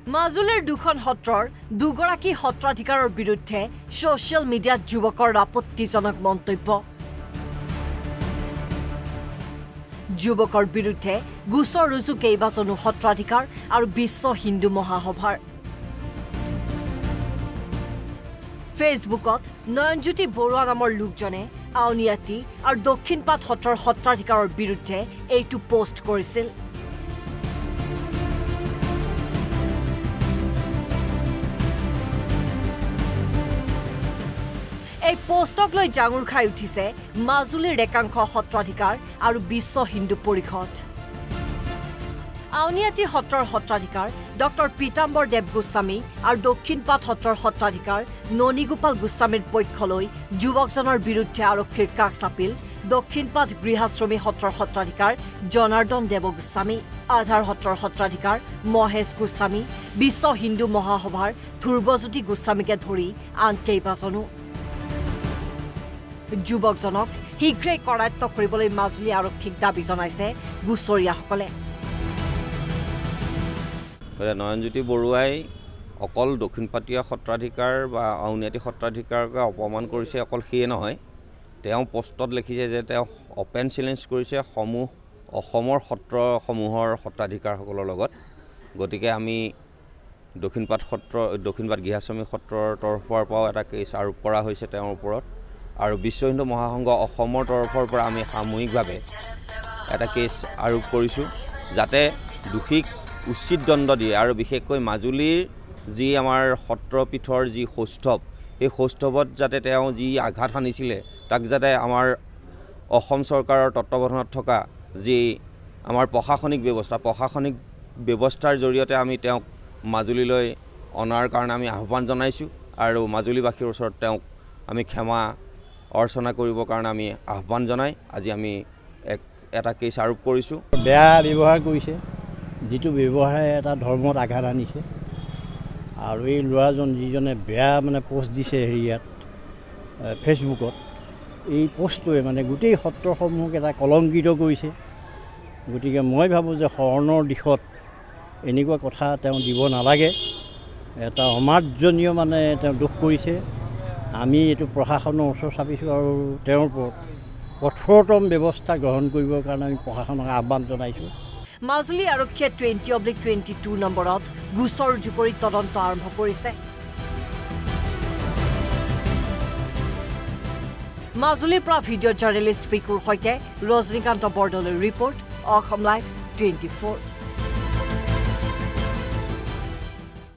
মাজুলীৰ দুখন সত্ৰৰ দুগৰাকী সত্ৰাধিকাৰৰ বিৰুদ্ধে সোশ্যাল মিডিয়াত যুৱকৰ আপত্তিজনক মন্তব্য যুৱকৰ বিৰুদ্ধে গোচৰ ৰুজু কেইবাজনো সত্ৰাধিকাৰ আৰু বিশ্ব হিন্দু মহাসভাৰ ফেচবুকত নয়নজ্যোতি বৰুৱা নামৰ লোকজনে আউনিয়াতি আৰু দক্ষিণপাট সত্ৰৰ সত্ৰাধিকাৰৰ বিৰুদ্ধে এইটো পোষ্ট কৰিছিল এই পোষ্টক লৈ জাঙুৰ খাই উঠিছে মাজুলীৰ একাংশ সত্ৰাধিকাৰ আৰু বিশ্ব হিন্দু পৰিষদ আউনিয়াতি সত্ৰৰ সত্ৰাধিকাৰ ডক্টৰ পীতাম্বৰ দেৱ গোস্বামী আৰু দক্ষিণপাট সত্ৰৰ সত্ৰাধিকাৰ ননীগোপাল গোস্বামীৰ পক্ষলৈ যুৱকজনৰ বিৰুদ্ধে আৰক্ষীৰ কাষ চাপিল দক্ষিণপাট গৃহাশ্ৰমী সত্ৰৰ সত্ৰাধিকাৰ জনাৰ্দন দেৱ গোস্বামী আধাৰ সত্ৰৰ সত্ৰাধিকাৰ মহেশ গোস্বামী বিশ্ব হিন্দু মহাসভাৰ ধ্ৰুৱজ্যোতি গোস্বামীকে ধৰি আন কেইবাজনো যুৱকজনক শীঘ্ৰেই কৰায়ত্ব কৰিবলৈ মাজুলী আৰক্ষীক দাবী জনাইছে গোচৰীয়াসকলে নয়নজ্যোতি বৰুৱাই অকল দক্ষিণপাটীয়া সত্ৰাধিকাৰ বা আউনিয়াতি সত্ৰাধিকাৰক অপমান কৰিছে অকল সেয়ে নহয় তেওঁ পোষ্টত লিখিছে যে তেওঁ অপেন চেলেঞ্জ কৰিছে অসমৰ সত্ৰসমূহৰ সত্ৰাধিকাৰসকলৰ লগত গতিকে আমি দক্ষিণপাট গৃহাশ্ৰমী সত্ৰৰ তৰফৰ পৰাও এটা কেছ আৰোপ কৰা হৈছে তেওঁৰ ওপৰত আৰু বিশ্ব হিন্দু মহাসংঘ অসমৰ তৰফৰ পৰা আমি সামূহিকভাৱে এটা কেছ আৰোপ কৰিছোঁ যাতে দোষীক উচিত দণ্ড দিয়ে আৰু বিশেষকৈ মাজুলীৰ যি আমাৰ সত্ৰপীঠৰ যি সৌষ্ঠৱ এই সৌষ্ঠৱত যাতে তেওঁ যি আঘাত সানিছিলে তাক যাতে আমাৰ অসম চৰকাৰৰ তত্ত্বাৱধানত থকা যি আমাৰ প্ৰশাসনিক ব্যৱস্থাৰ জৰিয়তে আমি তেওঁক মাজুলীলৈ অনাৰ কাৰণে আমি আহ্বান জনাইছোঁ আৰু মাজুলীবাসীৰ ওচৰত তেওঁক আমি ক্ষমা অৰ্চনা কৰিবৰ কাৰণে আমি আহ্বান জনাই আজি আমি এটা কেছ আৰোপ কৰিছোঁ বেয়া ব্যৱহাৰ কৰিছে যিটো ব্যৱহাৰে এটা ধৰ্মত আঘাত আনিছে আৰু এই ল'ৰাজন যিজনে বেয়া পোষ্ট দিছে হেৰিয়াত ফেচবুকত এই পোষ্টটোৱে গোটেই সত্ৰসমূহক এটা কলংকিত কৰিছে গতিকে মই ভাবোঁ যে শৰণৰ দিশত এনেকুৱা কথা তেওঁ দিব নালাগে এটা অমাৰ্জনীয় তেওঁ দোষ কৰিছে আমি এইটো প্ৰশাসনৰ ওচৰ চাপিছোঁ আৰু তেওঁৰ ওপৰত কঠোৰতম ব্যৱস্থা গ্ৰহণ কৰিবৰ কাৰণে আমি প্ৰশাসনক আহ্বান জনাইছোঁ মাজুলী আৰক্ষীয়ে 20/22 নম্বৰত গোচৰ ৰুজু কৰি তদন্ত আৰম্ভ কৰিছে মাজুলীৰ পৰা ভিডিঅ' জাৰ্নেলিষ্ট পিকুৰ সৈতে ৰজনীকান্ত বৰদলৈৰ ৰিপৰ্ট অসম লাইভ 24